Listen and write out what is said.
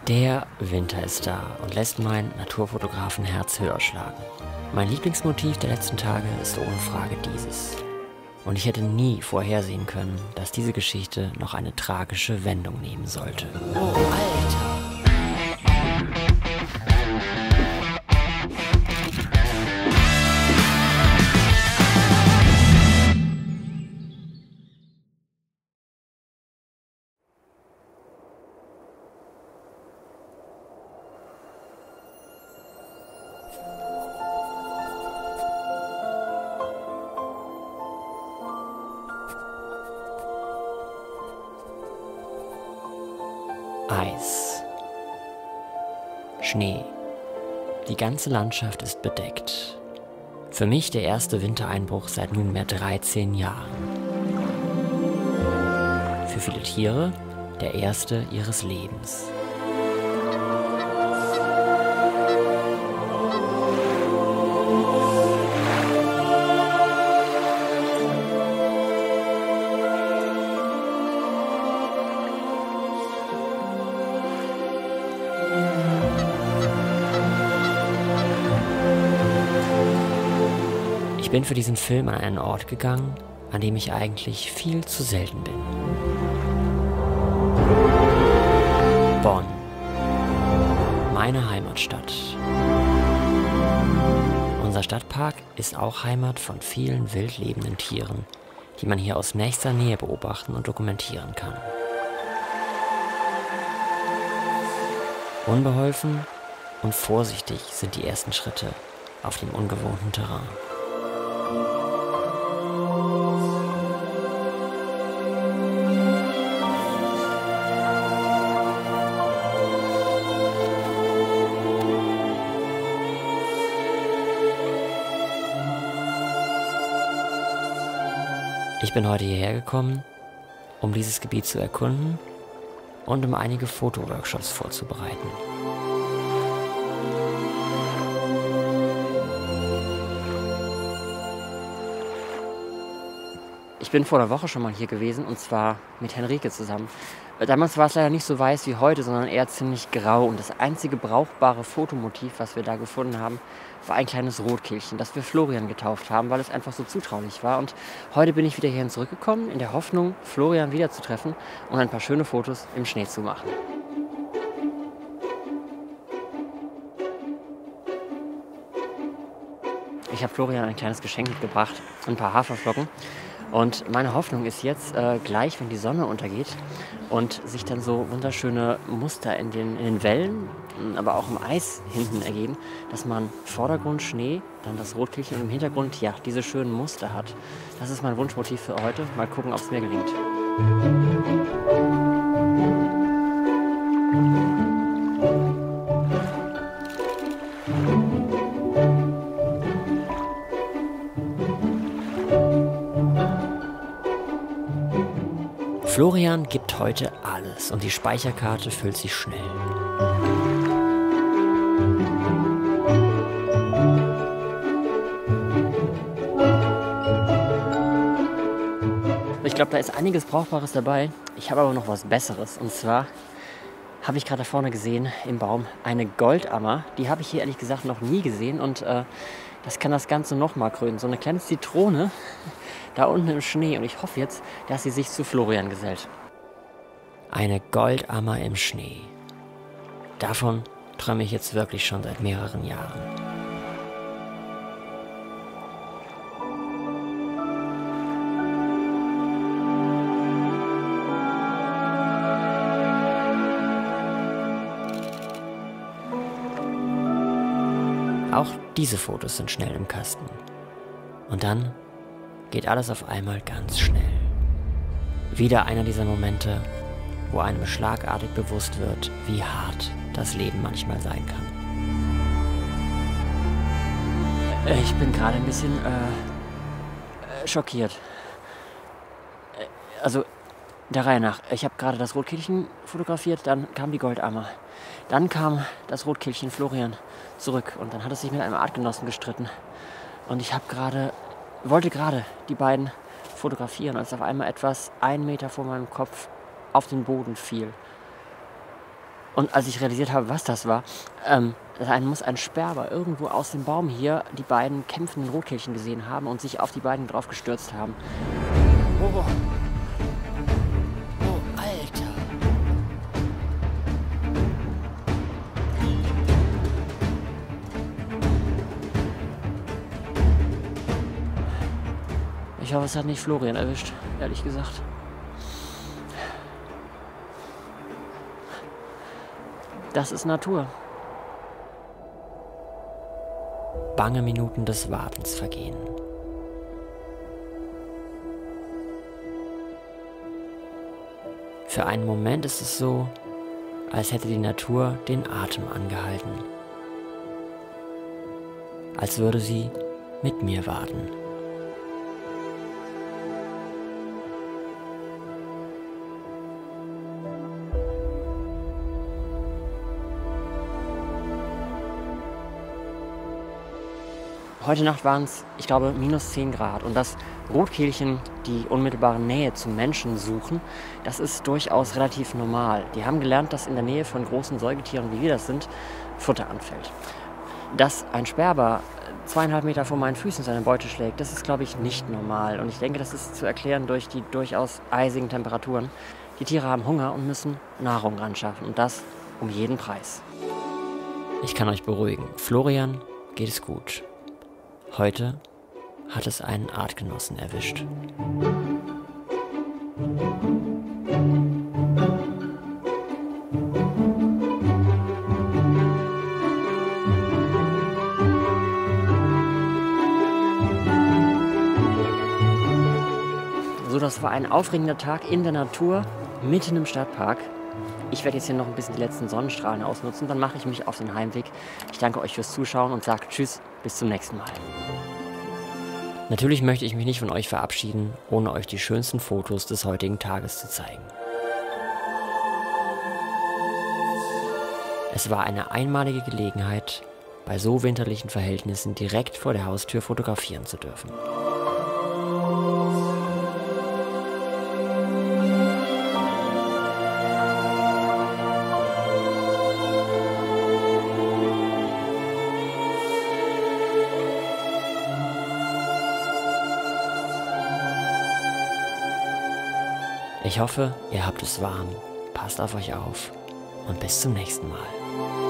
Der Winter ist da und lässt mein Naturfotografenherz höher schlagen. Mein Lieblingsmotiv der letzten Tage ist ohne Frage dieses. Und ich hätte nie vorhersehen können, dass diese Geschichte noch eine tragische Wendung nehmen sollte. Oh, Alter! Eis. Schnee. Die ganze Landschaft ist bedeckt. Für mich der erste Wintereinbruch seit nunmehr 13 Jahren. Für viele Tiere der erste ihres Lebens. Ich bin für diesen Film an einen Ort gegangen, an dem ich eigentlich viel zu selten bin. Bonn. Meine Heimatstadt. Unser Stadtpark ist auch Heimat von vielen wild lebenden Tieren, die man hier aus nächster Nähe beobachten und dokumentieren kann. Unbeholfen und vorsichtig sind die ersten Schritte auf dem ungewohnten Terrain. Ich bin heute hierher gekommen, um dieses Gebiet zu erkunden und um einige Fotoworkshops vorzubereiten. Ich bin vor einer Woche schon mal hier gewesen, und zwar mit Henrike zusammen. Damals war es leider nicht so weiß wie heute, sondern eher ziemlich grau. Und das einzige brauchbare Fotomotiv, was wir da gefunden haben, war ein kleines Rotkehlchen, das wir Florian getauft haben, weil es einfach so zutraulich war. Und heute bin ich wieder hierhin zurückgekommen, in der Hoffnung, Florian wiederzutreffen und ein paar schöne Fotos im Schnee zu machen. Ich habe Florian ein kleines Geschenk mitgebracht, ein paar Haferflocken. Und meine Hoffnung ist jetzt, gleich, wenn die Sonne untergeht und sich dann so wunderschöne Muster in den Wellen, aber auch im Eis hinten ergeben, dass man Vordergrund Schnee, dann das Rotkehlchen und im Hintergrund, ja, diese schönen Muster hat. Das ist mein Wunschmotiv für heute. Mal gucken, ob es mir gelingt. Florian gibt heute alles und die Speicherkarte füllt sich schnell. Ich glaube, da ist einiges Brauchbares dabei. Ich habe aber noch was Besseres. Und zwar habe ich gerade da vorne gesehen im Baum eine Goldammer. Die habe ich hier ehrlich gesagt noch nie gesehen. Und das kann das Ganze nochmal krönen. So eine kleine Zitrone da unten im Schnee. Und ich hoffe jetzt, dass sie sich zu Florian gesellt. Eine Goldammer im Schnee. Davon träume ich jetzt wirklich schon seit mehreren Jahren. Auch diese Fotos sind schnell im Kasten. Und dann geht alles auf einmal ganz schnell. Wieder einer dieser Momente, wo einem schlagartig bewusst wird, wie hart das Leben manchmal sein kann. Ich bin gerade ein bisschen schockiert. Also der Reihe nach. Ich habe gerade das Rotkehlchen fotografiert, dann kam die Goldammer. Dann kam das Rotkehlchen Florian zurück und dann hat es sich mit einem Artgenossen gestritten. Und ich wollte gerade die beiden fotografieren, als auf einmal etwas 1 Meter vor meinem Kopf auf den Boden fiel. Und als ich realisiert habe, was das war, da muss ein Sperber irgendwo aus dem Baum hier die beiden kämpfenden Rotkehlchen gesehen haben und sich auf die beiden drauf gestürzt haben. Oh, oh, Alter. Ich hoffe, es hat nicht Florian erwischt, ehrlich gesagt. Das ist Natur. Bange Minuten des Wartens vergehen. Für einen Moment ist es so, als hätte die Natur den Atem angehalten. Als würde sie mit mir warten. Heute Nacht waren es, ich glaube, minus 10 Grad. Und dass Rotkehlchen die unmittelbare Nähe zum Menschen suchen, das ist durchaus relativ normal. Die haben gelernt, dass in der Nähe von großen Säugetieren, wie wir das sind, Futter anfällt. Dass ein Sperber 2,5 Meter vor meinen Füßen seine Beute schlägt, das ist, glaube ich, nicht normal. Und ich denke, das ist zu erklären durch die durchaus eisigen Temperaturen. Die Tiere haben Hunger und müssen Nahrung ranschaffen. Und das um jeden Preis. Ich kann euch beruhigen. Florian geht es gut. Heute hat es einen Artgenossen erwischt. So, das war ein aufregender Tag in der Natur, mitten im Stadtpark. Ich werde jetzt hier noch ein bisschen die letzten Sonnenstrahlen ausnutzen, dann mache ich mich auf den Heimweg. Ich danke euch fürs Zuschauen und sage Tschüss, bis zum nächsten Mal. Natürlich möchte ich mich nicht von euch verabschieden, ohne euch die schönsten Fotos des heutigen Tages zu zeigen. Es war eine einmalige Gelegenheit, bei so winterlichen Verhältnissen direkt vor der Haustür fotografieren zu dürfen. Ich hoffe, ihr habt es warm, passt auf euch auf und bis zum nächsten Mal.